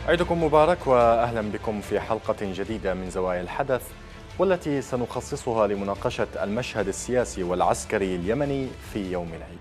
عيدكم مبارك وأهلا بكم في حلقة جديدة من زوايا الحدث، والتي سنخصصها لمناقشة المشهد السياسي والعسكري اليمني في يوم العيد.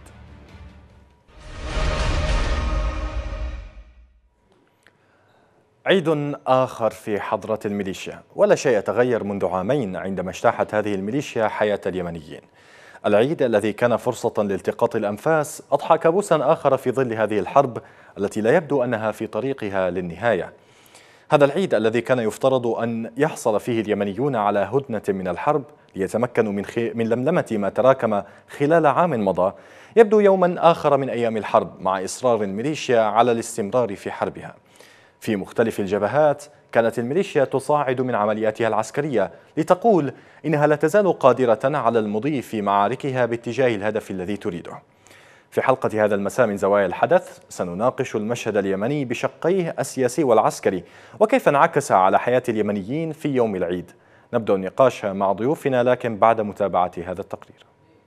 عيد آخر في حضرة الميليشيا، ولا شيء تغير منذ عامين عندما اجتاحت هذه الميليشيا حياة اليمنيين. العيد الذي كان فرصة لالتقاط الأنفاس أضحى كابوسا آخر في ظل هذه الحرب التي لا يبدو أنها في طريقها للنهاية. هذا العيد الذي كان يفترض أن يحصل فيه اليمنيون على هدنة من الحرب ليتمكنوا من لملمة ما تراكم خلال عام مضى، يبدو يوما آخر من أيام الحرب، مع إصرار الميليشيا على الاستمرار في حربها. في مختلف الجبهات كانت الميليشيا تصاعد من عملياتها العسكرية لتقول إنها لا تزال قادرة على المضي في معاركها باتجاه الهدف الذي تريده. في حلقة هذا المساء من زوايا الحدث سنناقش المشهد اليمني بشقيه السياسي والعسكري، وكيف انعكس على حياة اليمنيين في يوم العيد. نبدأ النقاش مع ضيوفنا، لكن بعد متابعة هذا التقرير.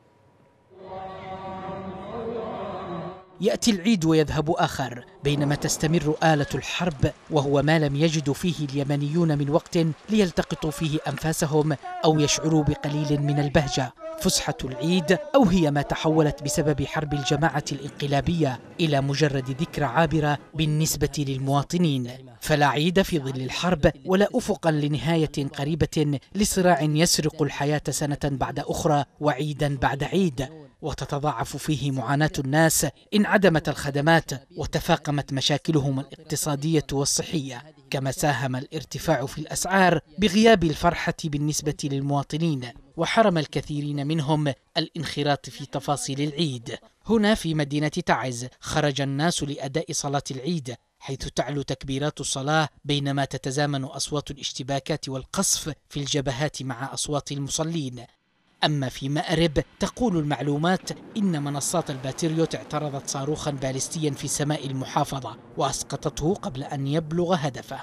يأتي العيد ويذهب آخر، بينما تستمر آلة الحرب، وهو ما لم يجدوا فيه اليمنيون من وقت ليلتقطوا فيه أنفاسهم أو يشعروا بقليل من البهجة. فسحة العيد، أو هي ما تحولت بسبب حرب الجماعة الانقلابية إلى مجرد ذكرى عابرة بالنسبة للمواطنين. فلا عيد في ظل الحرب، ولا أفقا لنهاية قريبة لصراع يسرق الحياة سنة بعد أخرى وعيدا بعد عيد، وتتضاعف فيه معاناة الناس، انعدمت الخدمات وتفاقمت مشاكلهم الاقتصادية والصحية، كما ساهم الارتفاع في الأسعار بغياب الفرحة بالنسبة للمواطنين، وحرم الكثيرين منهم الانخراط في تفاصيل العيد. هنا في مدينة تعز خرج الناس لأداء صلاة العيد، حيث تعلو تكبيرات الصلاة بينما تتزامن أصوات الاشتباكات والقصف في الجبهات مع أصوات المصلين. أما في مأرب تقول المعلومات إن منصات الباتريوت اعترضت صاروخا باليستيا في سماء المحافظة وأسقطته قبل أن يبلغ هدفه.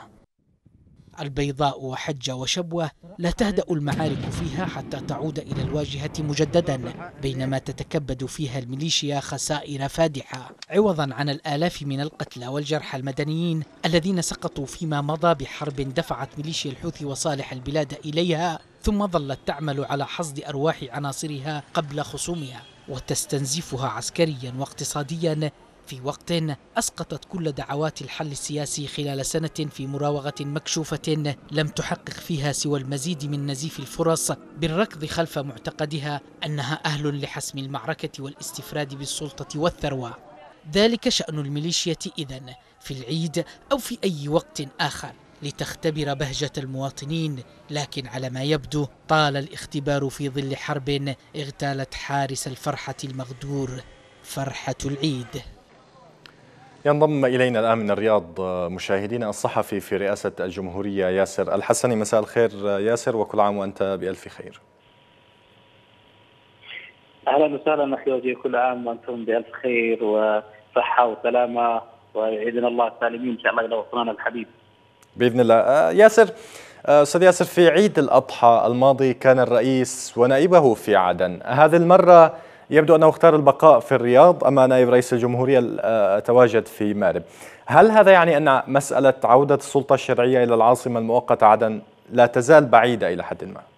البيضاء وحجة وشبوة لا تهدأ المعارك فيها حتى تعود إلى الواجهة مجددا، بينما تتكبد فيها الميليشيا خسائر فادحة، عوضا عن الآلاف من القتلى والجرحى المدنيين الذين سقطوا فيما مضى بحرب دفعت ميليشيا الحوثي وصالح البلاد إليها، ثم ظلت تعمل على حصد أرواح عناصرها قبل خصومها وتستنزفها عسكريا واقتصاديا، في وقت أسقطت كل دعوات الحل السياسي خلال سنة في مراوغة مكشوفة لم تحقق فيها سوى المزيد من نزيف الفرص بالركض خلف معتقدها أنها أهل لحسم المعركة والاستفراد بالسلطة والثروة. ذلك شأن الميليشيا إذن في العيد أو في أي وقت آخر، لتختبر بهجة المواطنين، لكن على ما يبدو طال الاختبار في ظل حرب اغتالت حارس الفرحة المغدور، فرحة العيد. ينضم إلينا الآن من الرياض مشاهدينا الصحفي في رئاسة الجمهورية ياسر الحسني. مساء الخير ياسر، وكل عام وأنت بألف خير. أهلا وسهلا أخي وجيه، كل عام وأنتم بألف خير وصحة وسلامة، ويعيدنا الله سالمين إن شاء الله إلى وطننا الحبيب بإذن الله. ياسر، أستاذ ياسر، في عيد الأضحى الماضي كان الرئيس ونائبه في عدن، هذه المرة يبدو أنه اختار البقاء في الرياض أما نائب رئيس الجمهورية تواجد في مأرب. هل هذا يعني أن مسألة عودة السلطة الشرعية إلى العاصمة المؤقتة عدن لا تزال بعيدة إلى حد ما؟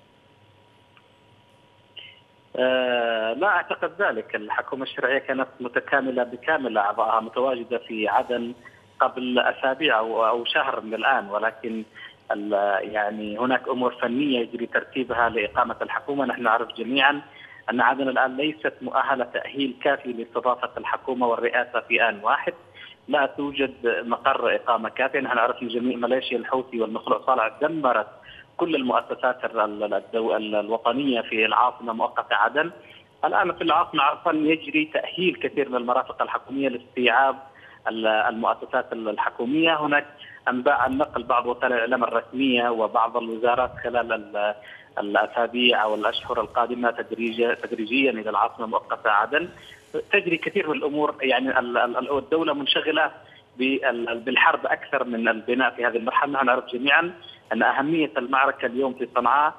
لا أعتقد ذلك. الحكومة الشرعية كانت متكاملة بكامل أعضائها متواجدة في عدن قبل أسابيع أو شهر من الآن، ولكن يعني هناك أمور فنية يجري ترتيبها لإقامة الحكومة. نحن نعرف جميعا أن عدن الآن ليست مؤهلة تأهيل كافي لاستضافة الحكومة والرئاسة في آن واحد، لا توجد مقر إقامة كافي. نحن نعرف أن جميع ميليشيا الحوثي والمخلوع صالح دمرت كل المؤسسات الوطنية في العاصمة مؤقتة عدن. الآن في العاصمة عرفا يجري تأهيل كثير من المرافق الحكومية لاستيعاب المؤسسات الحكومية. هناك أنباء عن نقل بعض وسائل الإعلام الرسمية وبعض الوزارات خلال الأسابيع أو الأشهر القادمة تدريجيا إلى العاصمة المؤقتة عدن. تجري كثير من الأمور، يعني الدولة منشغلة بالحرب أكثر من البناء في هذه المرحلة. نحن نعرف جميعا أن أهمية المعركة اليوم في صنعاء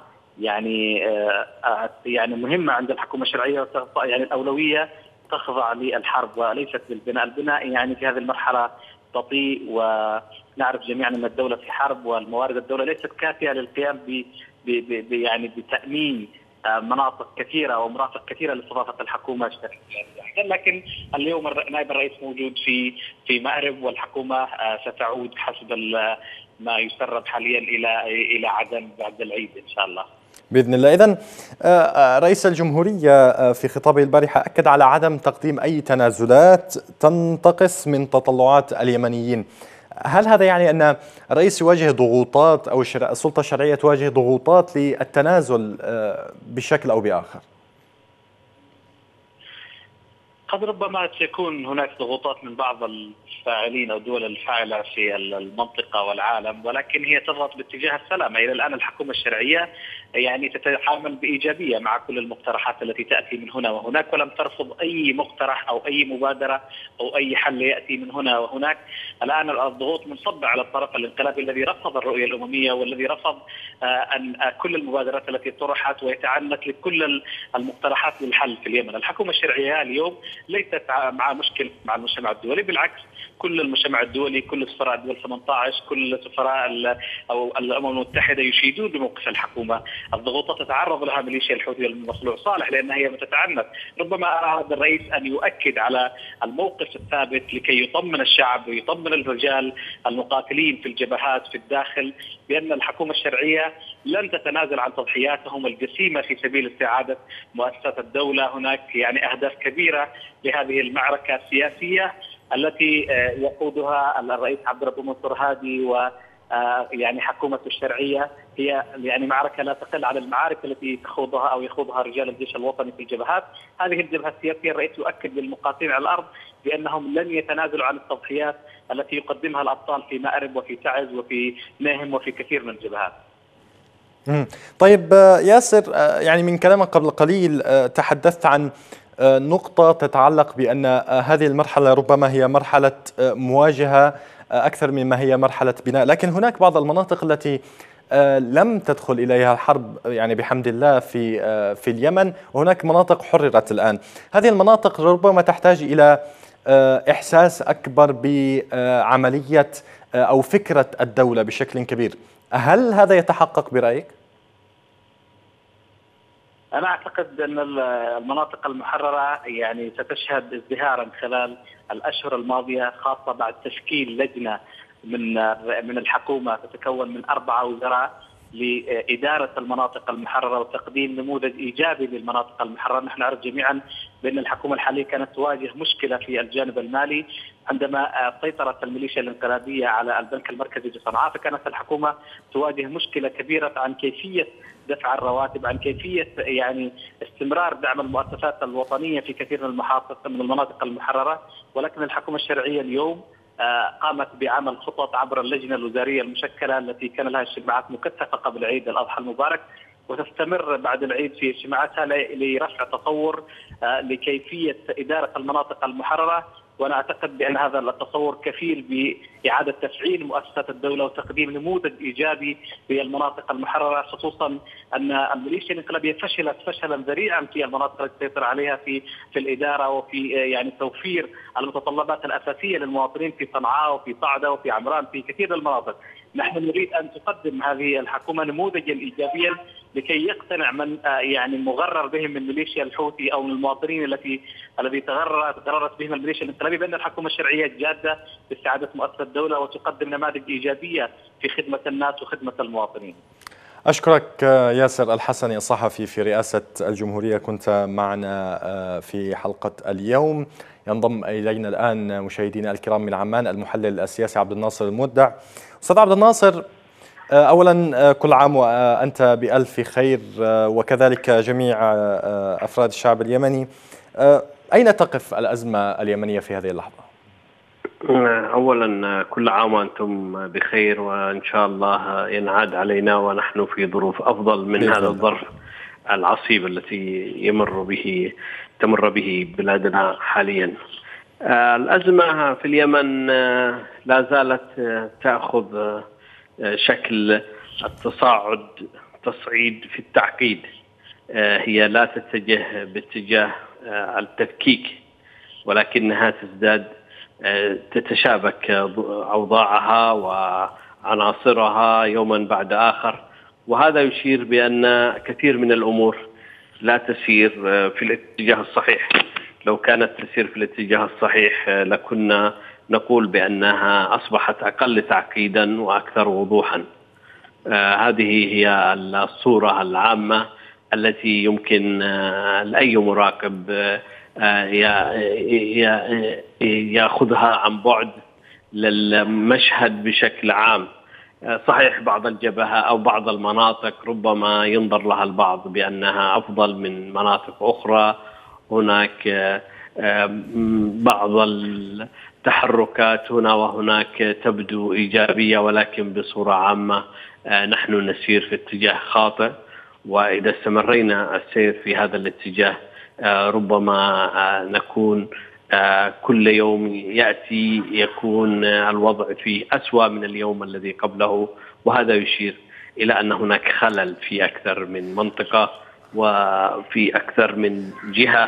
يعني مهمة عند الحكومة الشرعية، يعني الأولوية تخضع للحرب وليست للبناء. البناء يعني في هذه المرحلة بطيء، ونعرف جميعا أن الدولة في حرب والموارد الدولة ليست كافية للقيام يعني بتأمين مناطق كثيرة ومرافق كثيرة لاستضافة الحكومة الشرعية. لكن اليوم نائب الرئيس موجود في مأرب، والحكومة ستعود حسب ما يسرب حاليا إلى عدن بعد العيد إن شاء الله بإذن الله. إذن رئيس الجمهورية في خطابه البارحة أكد على عدم تقديم أي تنازلات تنتقص من تطلعات اليمنيين. هل هذا يعني أن الرئيس يواجه ضغوطات أو السلطة الشرعية تواجه ضغوطات للتنازل بشكل أو بآخر؟ قد ربما تكون هناك ضغوطات من بعض الفاعلين أو الدول الفاعلة في المنطقة والعالم، ولكن هي تضغط باتجاه السلام. إلى الآن الحكومة الشرعية يعني تتعامل بإيجابية مع كل المقترحات التي تأتي من هنا وهناك، ولم ترفض أي مقترح أو أي مبادرة أو أي حل يأتي من هنا وهناك. الآن الضغوط منصبة على الطرف الانقلابي الذي رفض الرؤية الأممية والذي رفض أن كل المبادرات التي طرحت ويتعنت لكل المقترحات للحل في اليمن. الحكومة الشرعية اليوم ليست مع مشكلة مع المجتمع الدولي، بالعكس كل المجتمع الدولي، كل سفراء الدول 18، كل سفراء أو الأمم المتحدة يشيدون بموقف الحكومة. الضغوطات تتعرض لها ميليشيا الحوثي المصلوع صالح لأنها هي تتعنت. ربما أراد الرئيس أن يؤكد على الموقف الثابت لكي يطمن الشعب ويطمن الرجال المقاتلين في الجبهات في الداخل بأن الحكومة الشرعية لن تتنازل عن تضحياتهم الجسيمة في سبيل استعادة مؤسسات الدولة. هناك يعني أهداف كبيرة لهذه المعركة السياسية التي يقودها الرئيس عبد الرب منصور هادي و يعني حكومته الشرعية. هي يعني معركة لا تقل عن المعارك التي تخوضها أو يخوضها رجال الجيش الوطني في الجبهات. هذه الجبهة السياسية الرئيس يؤكد للمقاتلين على الأرض بأنهم لن يتنازلوا عن التضحيات التي يقدمها الأبطال في مأرب وفي تعز وفي ناهم وفي كثير من الجبهات. طيب ياسر، يعني من كلامك قبل قليل تحدثت عن نقطة تتعلق بأن هذه المرحلة ربما هي مرحلة مواجهة أكثر مما هي مرحلة بناء، لكن هناك بعض المناطق التي لم تدخل إليها الحرب يعني بحمد الله في اليمن، وهناك مناطق حررت الآن. هذه المناطق ربما تحتاج إلى إحساس أكبر بعملية أو فكرة الدولة بشكل كبير. هل هذا يتحقق برأيك؟ أنا أعتقد أن المناطق المحررة يعني ستشهد ازدهارا خلال الأشهر الماضية، خاصة بعد تشكيل لجنة من الحكومة تتكون من 4 وزراء لإدارة المناطق المحررة وتقديم نموذج إيجابي للمناطق المحررة. نحن نعرف جميعا بأن الحكومة الحالية كانت تواجه مشكلة في الجانب المالي عندما سيطرت الميليشيا الانقلابية على البنك المركزي في صنعاء، فكانت الحكومة تواجه مشكلة كبيرة عن كيفية دفع الرواتب، عن كيفية يعني استمرار دعم المؤسسات الوطنية في كثير من المناطق المحررة. ولكن الحكومة الشرعية اليوم قامت بعمل خطط عبر اللجنة الوزارية المشكلة التي كان لها اجتماعات مكثفة قبل عيد الأضحى المبارك، وتستمر بعد العيد في اجتماعاتها لرفع تصور لكيفية إدارة المناطق المحررة. وأنا أعتقد بأن هذا التصور كفيل بإعادة تفعيل مؤسسات الدولة وتقديم نموذج إيجابي للمناطق المحررة، خصوصا أن الميليشيا الانقلابية فشلت فشلا ذريعا في المناطق التي تسيطر عليها في الإدارة وفي يعني توفير المتطلبات الأساسية للمواطنين في صنعاء وفي صعدة وفي عمران في كثير من المناطق. نحن نريد أن تقدم هذه الحكومة نموذجا إيجابيا لكي يقتنع من يعني مغرر بهم من ميليشيا الحوثي أو من المواطنين الذي تغررت بهم الميليشيا الانقلابية بأن الحكومة الشرعية جادة باستعادة مؤسسة الدولة وتقدم نماذج إيجابية في خدمة الناس وخدمة المواطنين. أشكرك ياسر الحسني الصحفي في رئاسة الجمهورية، كنت معنا في حلقة اليوم. ينضم إلينا الآن مشاهدينا الكرام من عمان المحلل السياسي عبد الناصر المودع. أستاذ عبد الناصر، أولا كل عام وأنت بألف خير وكذلك جميع أفراد الشعب اليمني. أين تقف الأزمة اليمنية في هذه اللحظة؟ أولا كل عام وأنتم بخير، وإن شاء الله ينعاد علينا ونحن في ظروف أفضل من هذا الظرف العصيب التي تمر به بلادنا حاليا. الأزمة في اليمن لا زالت تأخذ شكل تصعيد في التعقيد. هي لا تتجه باتجاه التفكيك، ولكنها تزداد تتشابك أوضاعها وعناصرها يوما بعد آخر، وهذا يشير بأن كثير من الأمور لا تسير في الاتجاه الصحيح. لو كانت تسير في الاتجاه الصحيح لكنا نقول بأنها أصبحت أقل تعقيدا وأكثر وضوحا. هذه هي الصورة العامة التي يمكن لأي مراقب يأخذها عن بعد للمشهد بشكل عام. صحيح بعض الجبهة أو بعض المناطق ربما ينظر لها البعض بأنها أفضل من مناطق أخرى، هناك بعض التحركات هنا وهناك تبدو إيجابية، ولكن بصورة عامة نحن نسير في اتجاه خاطئ، وإذا استمرينا السير في هذا الاتجاه ربما نكون كل يوم يأتي يكون الوضع فيه أسوأ من اليوم الذي قبله، وهذا يشير إلى أن هناك خلل في أكثر من منطقة وفي أكثر من جهة.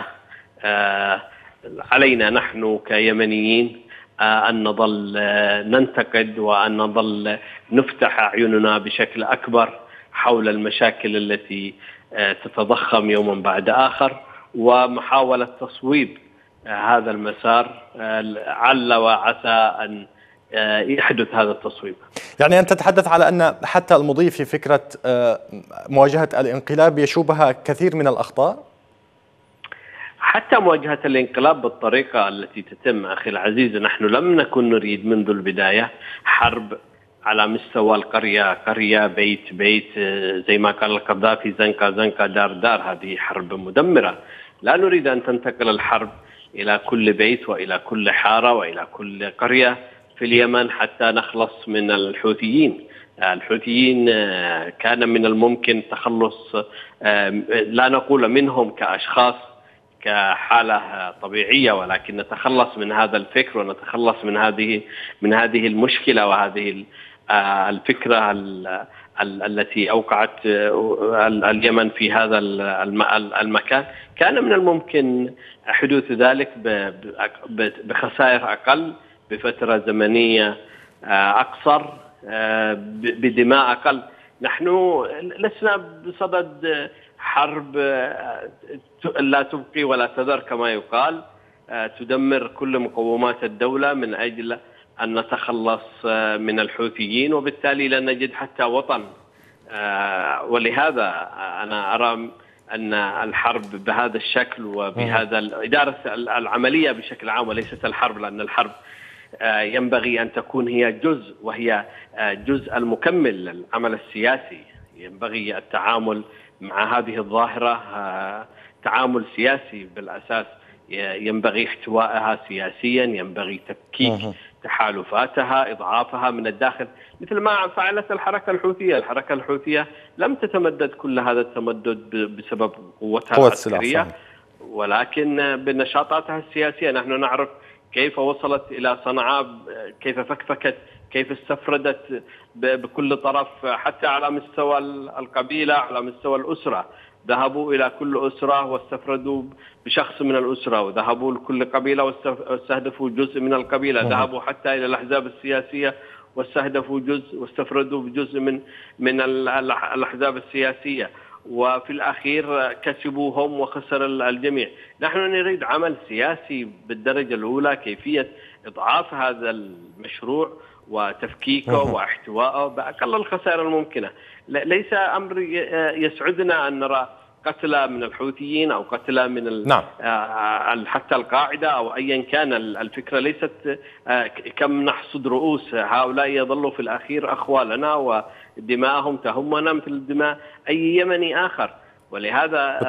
علينا نحن كيمنيين أن نظل ننتقد وأن نظل نفتح أعيننا بشكل أكبر حول المشاكل التي تتضخم يوما بعد آخر، ومحاولة تصويب هذا المسار عل وعسى أن يحدث هذا التصويب. يعني أنت تتحدث على أن حتى المضي في فكرة مواجهة الانقلاب يشوبها كثير من الأخطاء؟ حتى مواجهة الانقلاب بالطريقة التي تتم أخي العزيز، نحن لم نكن نريد منذ البداية حرب على مستوى القرية، قرية بيت بيت، زي ما قال القذافي زنقة زنقة دار دار. هذه حرب مدمرة. لا نريد أن تنتقل الحرب إلى كل بيت وإلى كل حارة وإلى كل قرية في اليمن حتى نخلص من الحوثيين. الحوثيين كان من الممكن تخلص، لا نقول منهم كأشخاص كحالة طبيعية، ولكن نتخلص من هذا الفكر ونتخلص من هذه المشكلة وهذه الفكرة التي أوقعت اليمن في هذا المكان. كان من الممكن حدوث ذلك بخسائر أقل، بفترة زمنية أقصر، بدماء أقل. نحن لسنا بصدد حرب لا تبقي ولا تذر كما يقال، تدمر كل مقومات الدولة من أجل أن نتخلص من الحوثيين، وبالتالي لن نجد حتى وطن. ولهذا أنا أرى أن الحرب بهذا الشكل وبهذا الإدارة العملية بشكل عام وليست الحرب، لأن الحرب ينبغي أن تكون هي جزء، وهي جزء المكمل للعمل السياسي. ينبغي التعامل مع هذه الظاهرة تعامل سياسي بالأساس، ينبغي احتوائها سياسيا، ينبغي تفكيك تحالفاتها، إضعافها من الداخل، مثل ما فعلت الحركة الحوثية. الحركة الحوثية لم تتمدد كل هذا التمدد بسبب قوتها العسكرية، ولكن بنشاطاتها السياسية. نحن نعرف كيف وصلت إلى صنعاء، كيف فكفكت، كيف استفردت بكل طرف، حتى على مستوى القبيلة، على مستوى الأسرة. ذهبوا إلى كل أسرة واستفردوا بشخص من الأسرة، وذهبوا لكل قبيلة واستهدفوا جزء من القبيلة. ذهبوا حتى إلى الأحزاب السياسية واستهدفوا جزء واستفردوا بجزء من الأحزاب السياسية، وفي الأخير كسبوهم وخسر الجميع. نحن نريد عمل سياسي بالدرجة الأولى، كيفية إضعاف هذا المشروع وتفكيكه واحتوائه بأقل الخسائر الممكنة. ليس أمر يسعدنا أن نرى قتلى من الحوثيين أو قتلى من حتى القاعدة أو أيا كان. الفكرة ليست كم نحصد رؤوس، هؤلاء يظلوا في الأخير أخوالنا ودماءهم تهمنا مثل دماء أي يمني آخر. ولهذا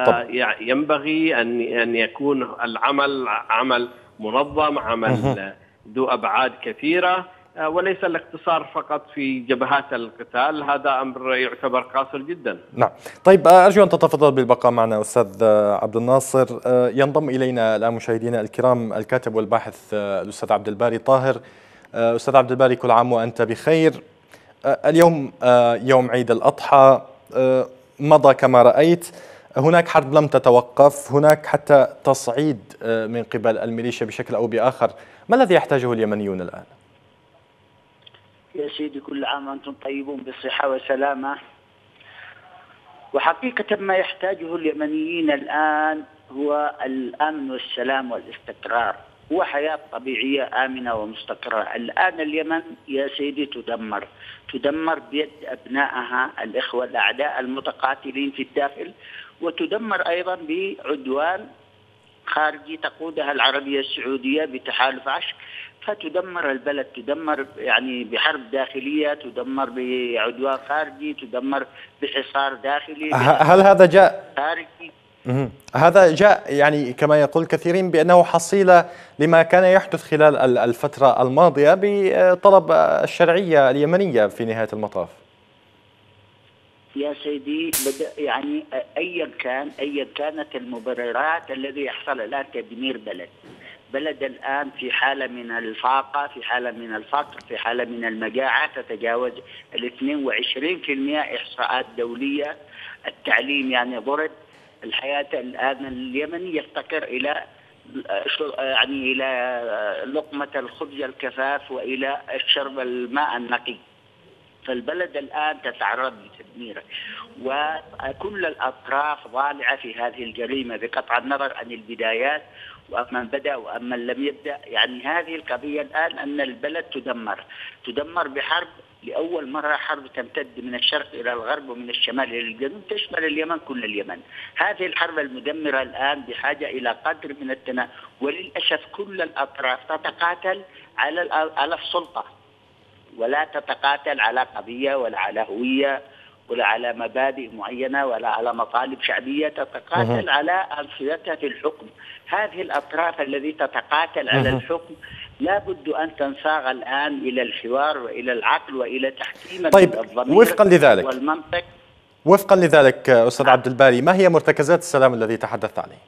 ينبغي أن يكون العمل عمل منظم، عمل ذو أبعاد كثيرة، وليس الاقتصار فقط في جبهات القتال. هذا أمر يعتبر قاصر جدا. نعم. طيب أرجو أن تتفضل بالبقاء معنا أستاذ عبد الناصر. ينضم إلينا الآن مشاهدينا الكرام الكاتب والباحث الأستاذ عبد الباري طاهر. أستاذ عبد الباري، كل عام وأنت بخير. اليوم يوم عيد الأضحى، مضى كما رأيت. هناك حرب لم تتوقف، هناك حتى تصعيد من قبل الميليشيا بشكل أو بآخر. ما الذي يحتاجه اليمنيون الآن؟ يا سيدي كل عام وأنتم طيبون بالصحة والسلامة. وحقيقة ما يحتاجه اليمنيين الآن هو الأمن والسلام والاستقرار وحياة طبيعية آمنة ومستقرة. الآن اليمن يا سيدي تدمر بيد أبنائها الإخوة الأعداء المتقاتلين في الداخل، وتدمر أيضا بعدوان خارجي تقودها العربية السعودية بتحالف عشق، فتدمر البلد، تدمر يعني بحرب داخلية، تدمر بعدوان خارجي، تدمر بحصار داخلي. هل هذا جاء خارجي؟ هذا جاء يعني كما يقول كثيرين بأنه حصيلة لما كان يحدث خلال الفترة الماضية بطلب الشرعية اليمنية في نهاية المطاف؟ يا سيدي يعني أيا كانت المبررات الذي يحصل الآن تدمير بلد الآن في حالة من الفاقة، في حالة من الفقر، في حالة من المجاعة تتجاوز 22% إحصاءات دولية. التعليم يعني ضرب. الحياة الآن اليمني يفتقر إلى يعني إلى لقمة الخبز الكفاف وإلى الشرب الماء النقي. فالبلد الآن تتعرض لتدميره، وكل الأطراف ضالعة في هذه الجريمة بقطع النظر عن البدايات ومن بدأ ومن لم يبدأ. يعني هذه القضية الآن أن البلد تدمر بحرب لأول مرة، حرب تمتد من الشرق إلى الغرب ومن الشمال إلى الجنوب، تشمل اليمن كل اليمن. هذه الحرب المدمرة الآن بحاجة إلى قدر من التناول، وللأسف كل الأطراف تتقاتل على السلطة، ولا تتقاتل على قضية ولا على هوية ولا على مبادئ معينة ولا على مطالب شعبية، تتقاتل على أنصيتها في الحكم. هذه الأطراف التي تتقاتل على الحكم لابد أن تنصاغ الآن إلى الحوار وإلى العقل وإلى تحكيم طيب الضمير والمنطق. وفقا لذلك أستاذ عبد الباري، ما هي مرتكزات السلام الذي تحدثت عليه؟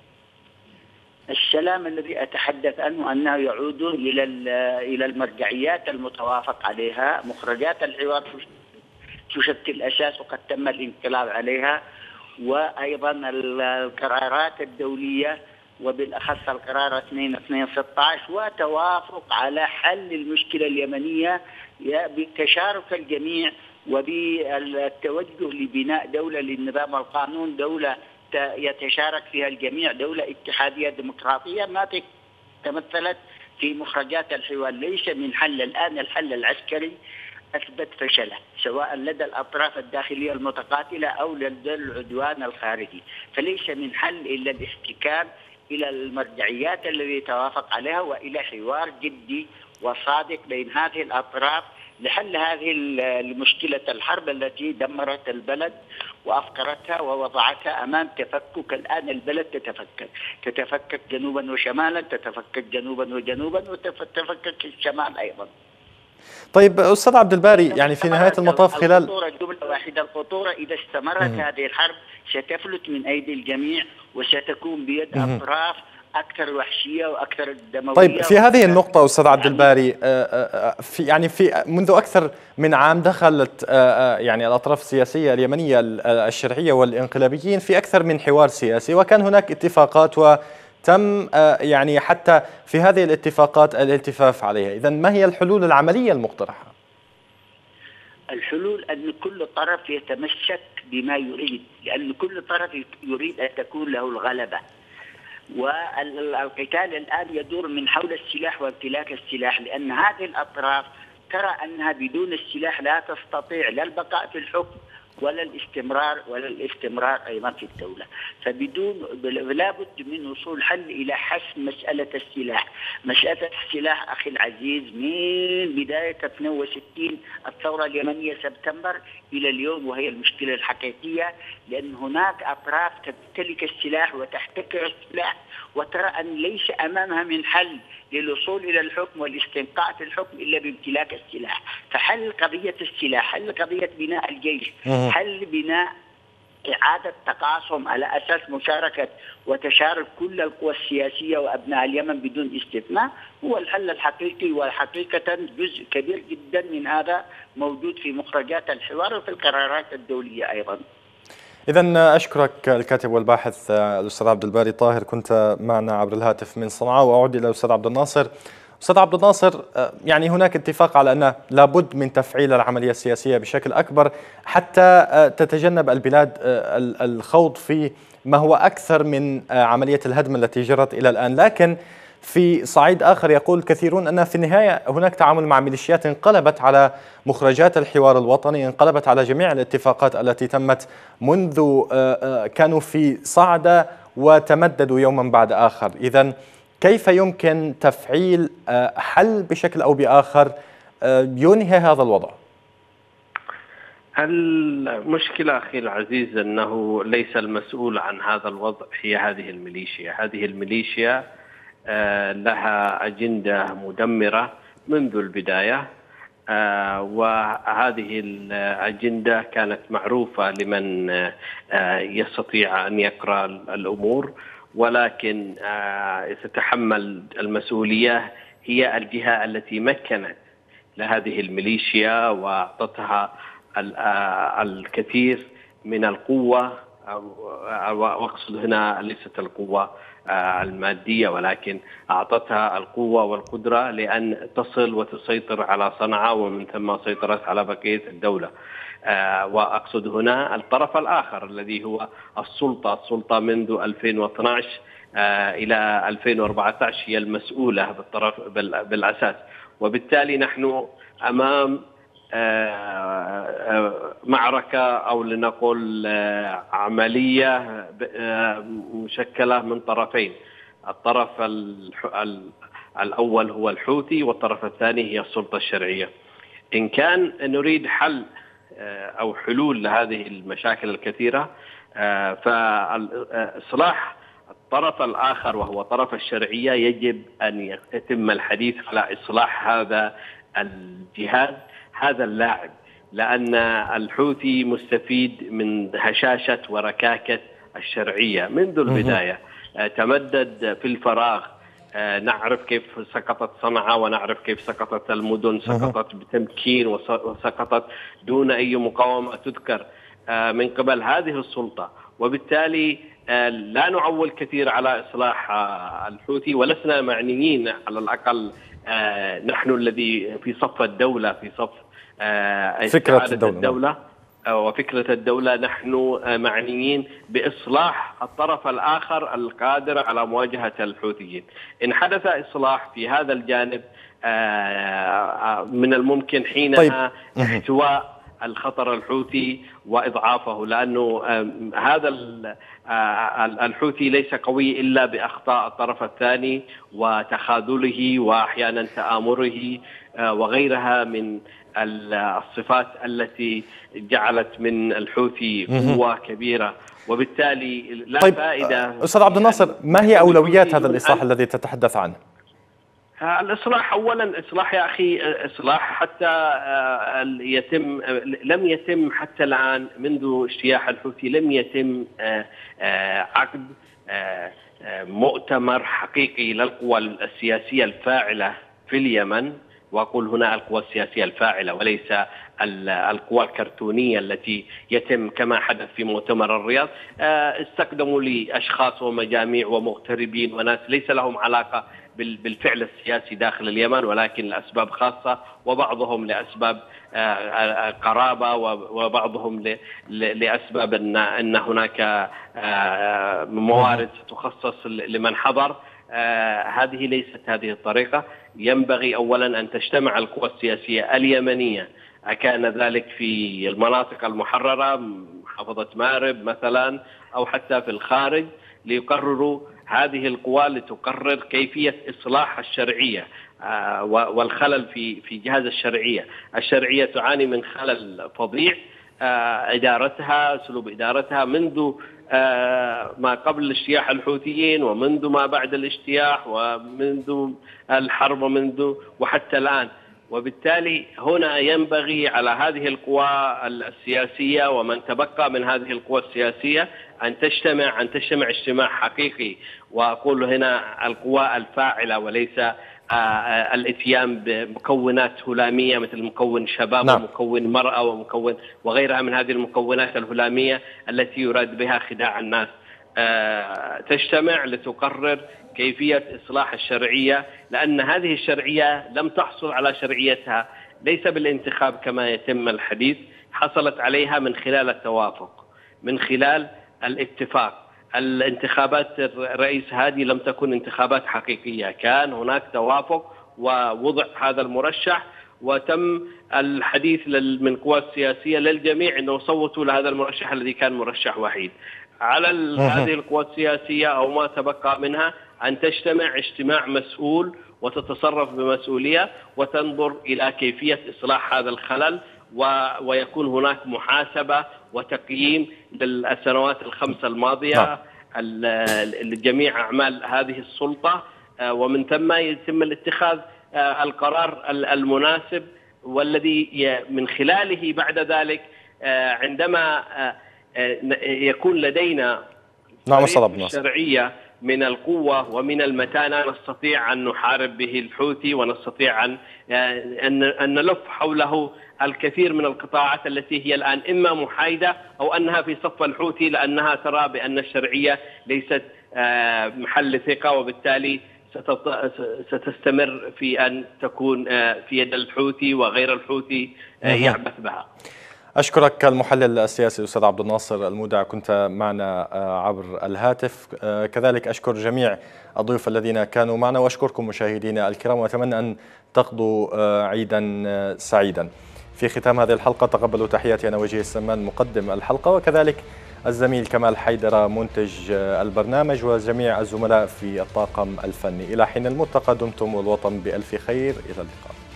السلام الذي أتحدث عنه أنه يعود إلى المرجعيات المتوافق عليها. مخرجات الحوار تشكل أساس وقد تم الانقلاب عليها، وأيضا القرارات الدولية وبالأخص القرار 2216 وتوافق على حل المشكلة اليمنية بتشارك الجميع وبالتوجه لبناء دولة للنظام والقانون، دولة يتشارك فيها الجميع، دولة اتحادية ديمقراطية ما تمثلت في مخرجات الحوار. ليس من حل الآن الحل العسكري أثبت فشله سواء لدى الأطراف الداخلية المتقاتلة أو لدى العدوان الخارجي، فليس من حل إلا الاحتكام إلى المرجعيات التي توافق عليها وإلى حوار جدي وصادق بين هذه الأطراف لحل هذه المشكلة الحرب التي دمرت البلد وأفقرتها ووضعتها أمام تفكك. الآن البلد تتفكك جنوبا وشمالا، تتفكك جنوبا وجنوبا، وتتفكك الشمال أيضا. طيب أستاذ عبد الباري، يعني في نهاية المطاف خلال جملة واحدة، الخطورة إذا استمرت هذه الحرب ستفلت من أيدي الجميع وستكون بيد أطراف أكثر وحشية وأكثر دموية. طيب في هذه النقطة أستاذ عبد الباري، في منذ أكثر من عام دخلت يعني الأطراف السياسية اليمنية الشرعية والانقلابيين في أكثر من حوار سياسي، وكان هناك اتفاقات وتم يعني حتى في هذه الاتفاقات الالتفاف عليها. إذن ما هي الحلول العملية المقترحة؟ الحلول أن كل طرف يتمسك بما يريد، لأن كل طرف يريد أن تكون له الغلبة، والقتال الآن يدور من حول السلاح وامتلاك السلاح، لأن هذه الأطراف ترى أنها بدون السلاح لا تستطيع لا البقاء في الحكم ولا الاستمرار أيضا في الدولة. لا بد من وصول حل إلى حسم مسألة السلاح. مسألة السلاح أخي العزيز من بداية 62 الثورة اليمنية سبتمبر إلى اليوم وهي المشكلة الحقيقية، لأن هناك أطراف تمتلك السلاح وتحتكر السلاح وترى أن ليس أمامها من حل للوصول إلى الحكم والاستنقاء في الحكم إلا بامتلاك السلاح. فحل قضية السلاح، حل قضية بناء الجيش، حل بناء إعادة تقاسم على أساس مشاركة وتشارك كل القوى السياسية وأبناء اليمن بدون استثناء هو الحل الحقيقي. وحقيقة جزء كبير جدا من هذا موجود في مخرجات الحوار وفي القرارات الدولية أيضا. إذا أشكرك الكاتب والباحث الأستاذ عبد الباري طاهر، كنت معنا عبر الهاتف من صنعاء. وأعود إلى الأستاذ عبد الناصر. أستاذ عبد الناصر، يعني هناك اتفاق على أن لابد من تفعيل العملية السياسية بشكل أكبر حتى تتجنب البلاد الخوض في ما هو أكثر من عملية الهدم التي جرت إلى الآن، لكن في صعيد آخر يقول كثيرون أن في النهاية هناك تعامل مع ميليشيات انقلبت على مخرجات الحوار الوطني، انقلبت على جميع الاتفاقات التي تمت منذ كانوا في صعدة وتمددوا يوما بعد آخر. إذن كيف يمكن تفعيل حل بشكل أو بآخر ينهي هذا الوضع؟ المشكلة أخي العزيز أنه ليس المسؤول عن هذا الوضع هي هذه الميليشيا. هذه الميليشيا لها أجندة مدمرة منذ البداية، وهذه الأجندة كانت معروفة لمن يستطيع أن يقرأ الأمور، ولكن تتحمل المسؤولية هي الجهة التي مكنت لهذه الميليشيا وأعطتها الكثير من القوة، وأقصد هنا ليست القوة المادية، ولكن أعطتها القوة والقدرة لأن تصل وتسيطر على صنعاء ومن ثم سيطرت على بقية الدولة. وأقصد هنا الطرف الآخر الذي هو السلطة منذ 2012 إلى 2014 هي المسؤولة بالأساس. وبالتالي نحن أمام معركة أو لنقول عملية مشكلة من طرفين. الطرف الأول هو الحوثي، والطرف الثاني هي السلطة الشرعية. إن كان نريد حل أو حلول لهذه المشاكل الكثيرة، فإصلاح الطرف الآخر وهو طرف الشرعية يجب أن يتم الحديث على إصلاح هذا الجهاز، هذا اللاعب، لأن الحوثي مستفيد من هشاشة وركاكة الشرعية منذ البداية. تمدد في الفراغ. نعرف كيف سقطت صنعاء، ونعرف كيف سقطت المدن، سقطت بتمكين وسقطت دون أي مقاومة تذكر من قبل هذه السلطة. وبالتالي لا نعول كثير على إصلاح الحوثي، ولسنا معنيين على الأقل نحن الذي في صف الدولة، في صف فكرة الدولة وفكرة الدولة، نحن معنيين بإصلاح الطرف الآخر القادر على مواجهة الحوثيين. إن حدث إصلاح في هذا الجانب من الممكن حينها احتواء الخطر الحوثي وإضعافه، لأنه هذا الحوثي ليس قوي إلا بأخطاء الطرف الثاني وتخاذله وأحيانا تآمره وغيرها من الصفات التي جعلت من الحوثي قوة كبيرة. وبالتالي لا فائدة. أستاذ عبد الناصر، ما هي أولويات هذا الإصلاح الذي تتحدث عنه؟ الإصلاح أولا إصلاح يا أخي، إصلاح حتى لم يتم حتى الآن منذ اجتياح الحوثي لم يتم عقد مؤتمر حقيقي للقوى السياسية الفاعلة في اليمن. وأقول هنا القوى السياسية الفاعلة وليس القوى الكرتونية التي يتم كما حدث في مؤتمر الرياض. استخدموا لأشخاص ومجاميع ومغتربين وناس ليس لهم علاقة بالفعل السياسي داخل اليمن، ولكن لأسباب خاصة، وبعضهم لأسباب قرابة، وبعضهم لأسباب أن هناك موارد تخصص لمن حضر. هذه ليست هذه الطريقة. ينبغي أولا أن تجتمع القوى السياسية اليمنية، أكان ذلك في المناطق المحررة محافظة مأرب مثلا أو حتى في الخارج، ليقرروا هذه القوى لتقرر كيفية إصلاح الشرعية والخلل في جهاز الشرعية تعاني من خلل فظيع. إدارتها، أسلوب إدارتها منذ ما قبل اجتياح الحوثيين ومنذ ما بعد الاجتياح ومنذ الحرب وحتى الآن. وبالتالي هنا ينبغي على هذه القوى السياسية ومن تبقى من هذه القوى السياسية أن تجتمع اجتماع حقيقي. وأقول هنا القوى الفاعلة وليس الاتيان بمكونات هلامية مثل مكون شباب نعم. ومكون مرأة ومكون وغيرها من هذه المكونات الهلامية التي يراد بها خداع الناس، تجتمع لتقرر كيفية إصلاح الشرعية، لأن هذه الشرعية لم تحصل على شرعيتها ليس بالانتخاب كما يتم الحديث، حصلت عليها من خلال التوافق، من خلال الاتفاق. الانتخابات الرئيس هذه لم تكن انتخابات حقيقية، كان هناك توافق ووضع هذا المرشح، وتم الحديث من القوى السياسية للجميع أنه صوتوا لهذا المرشح الذي كان مرشح وحيد. على هذه القوى السياسية أو ما تبقى منها أن تجتمع اجتماع مسؤول وتتصرف بمسؤولية وتنظر إلى كيفية إصلاح هذا الخلل، ويكون هناك محاسبة وتقييم للسنوات ال5 الماضية لجميع أعمال هذه السلطة، ومن ثم يتم الاتخاذ القرار المناسب، والذي من خلاله بعد ذلك عندما يكون لدينا شرعية من القوة ومن المتانة نستطيع أن نحارب به الحوثي، ونستطيع أن نلف حوله الكثير من القطاعات التي هي الآن إما محايدة أو أنها في صف الحوثي، لأنها ترى بأن الشرعية ليست محل ثقة، وبالتالي ستستمر في أن تكون في يد الحوثي وغير الحوثي يعبث بها. أشكرك المحلل السياسي الأستاذ عبد الناصر المودع، كنت معنا عبر الهاتف. كذلك أشكر جميع الضيوف الذين كانوا معنا، وأشكركم مشاهدينا الكرام، وأتمنى أن تقضوا عيدا سعيدا. في ختام هذه الحلقة تقبلوا تحياتي أنا وجيه السمان مقدم الحلقة، وكذلك الزميل كمال حيدرة منتج البرنامج، وجميع الزملاء في الطاقم الفني. إلى حين الملتقى دمتم والوطن بألف خير، إلى اللقاء.